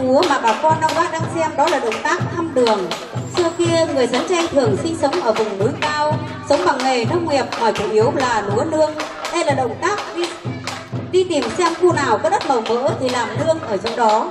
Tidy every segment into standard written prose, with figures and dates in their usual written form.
múa mà bà con ông bác đang xem đó là động tác thăm đường. Xưa kia người Sán Tranh thường sinh sống ở vùng núi cao, sống bằng nghề nông nghiệp mà chủ yếu là lúa nương. Đây là động tác đi tìm xem khu nào có đất màu mỡ thì làm nương ở chỗ đó.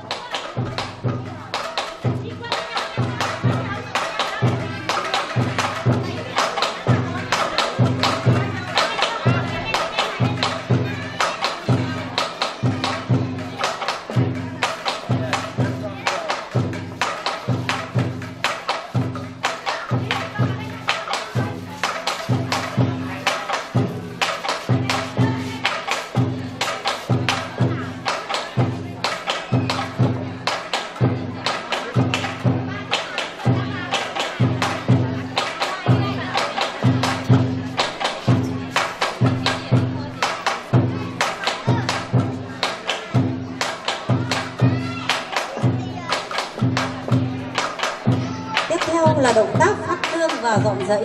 Là động tác phát nương và dọn dãy.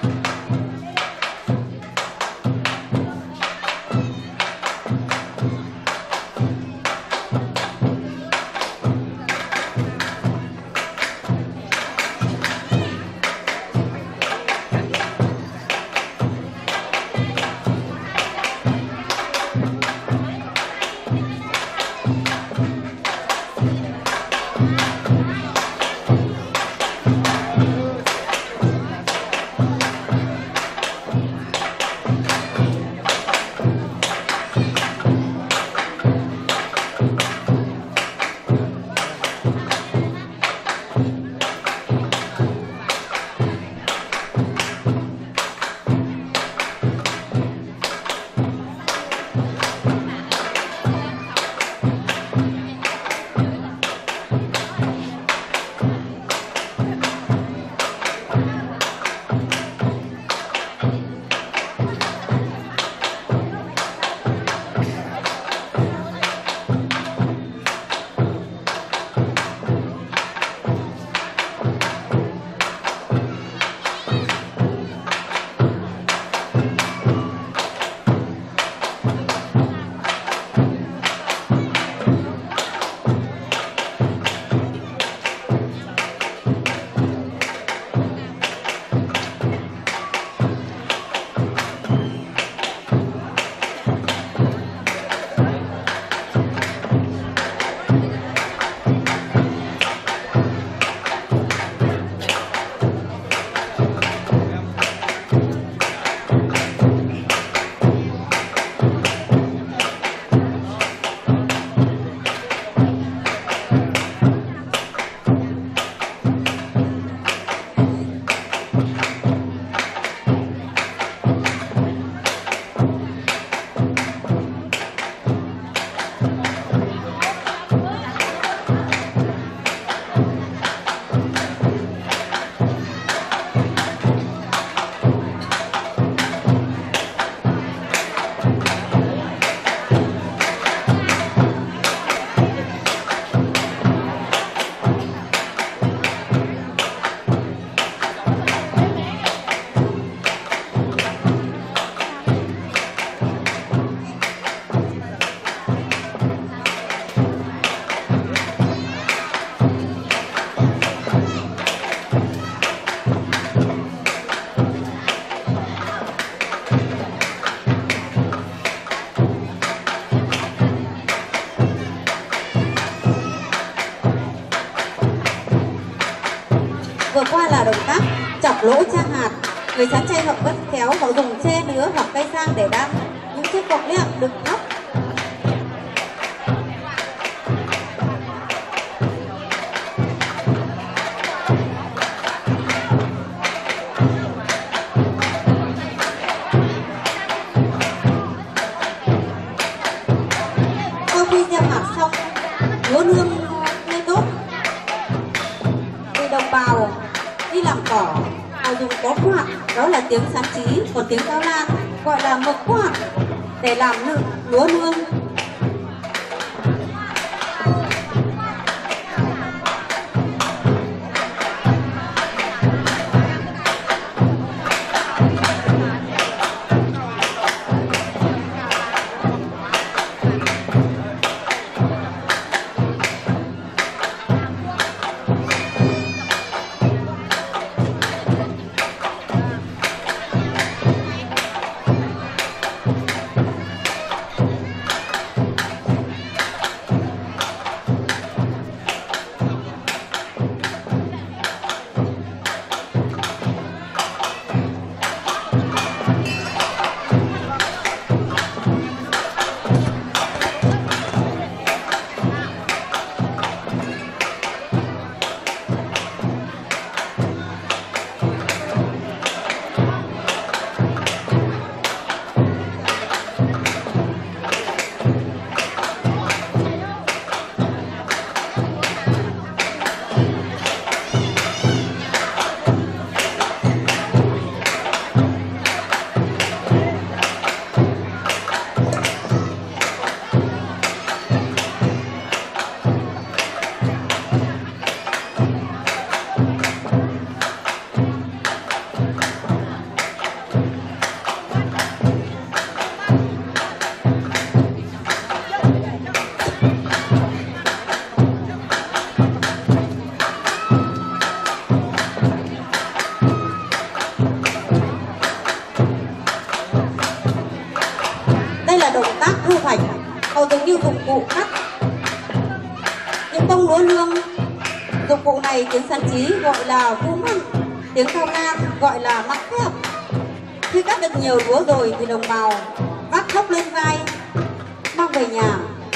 Vừa qua là động tác chọc lỗ trang hạt. Người Sán Chay họ rất khéo, họ dùng tre nứa hoặc cây sang để đan những chiếc cọc liệm đựng thóc. Sau khi gieo hạt xong, lúa nương lên tốt thì đồng bào đi làm cỏ, họ dùng có quạt, đó là tiếng Sán Trí, còn tiếng Cao Lan gọi là mộc quạt để làm lúa nương. như dụng cụ cắt những bông lúa nương. Dụng cụ này tiếng Sán Trí gọi là vu măng, tiếng Cao Lan gọi là mắc phép. Khi cắt được nhiều lúa rồi thì đồng bào vác thóc lên vai mang về nhà.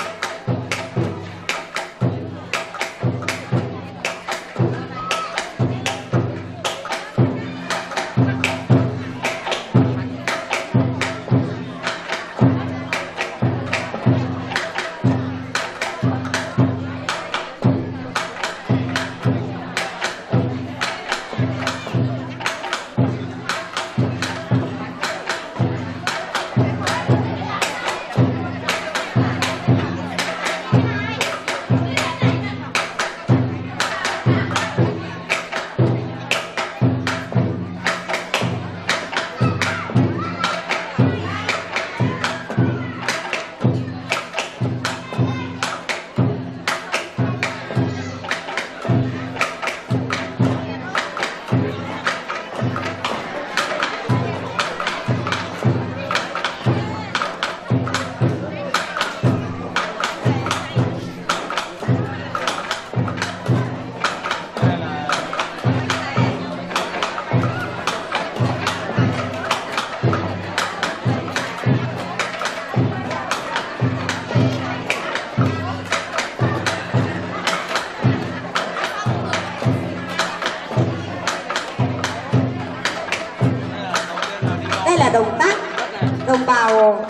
Đây là động tác đồng bào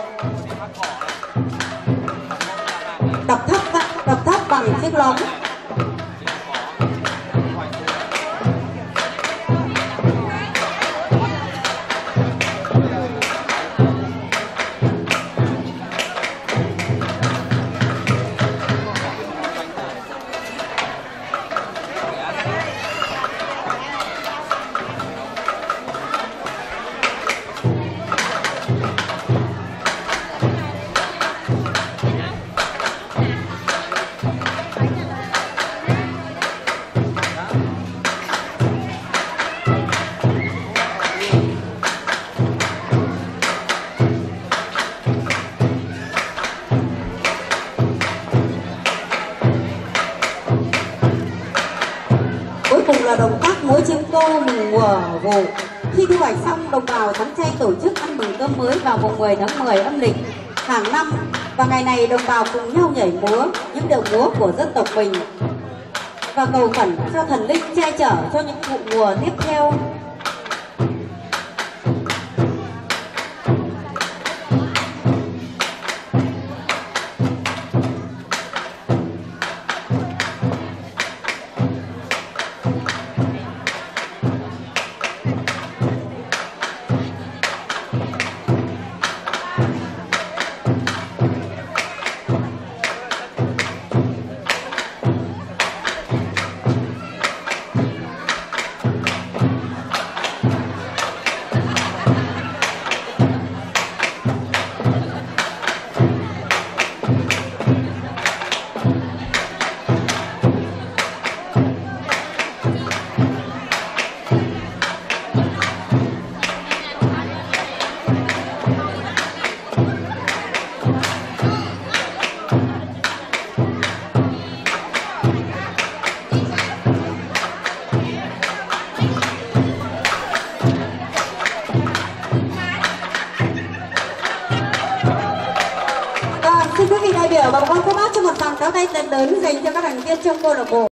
đập thóc bằng chiếc lóng. Cùng là động tác múa chiêng tô mừng mùa vụ. Khi thu hoạch xong, đồng bào Thắng Chay tổ chức ăn mừng cơm mới vào mùng 10 tháng 10 âm lịch hàng năm. Và ngày này đồng bào cùng nhau nhảy múa những điệu múa của dân tộc mình và cầu khẩn cho thần linh che chở cho những vụ mùa tiếp theo. Xin quý vị đại biểu và bà con các bác cho một tràng pháo tay thật lớn dành cho các thành viên trong câu lạc bộ.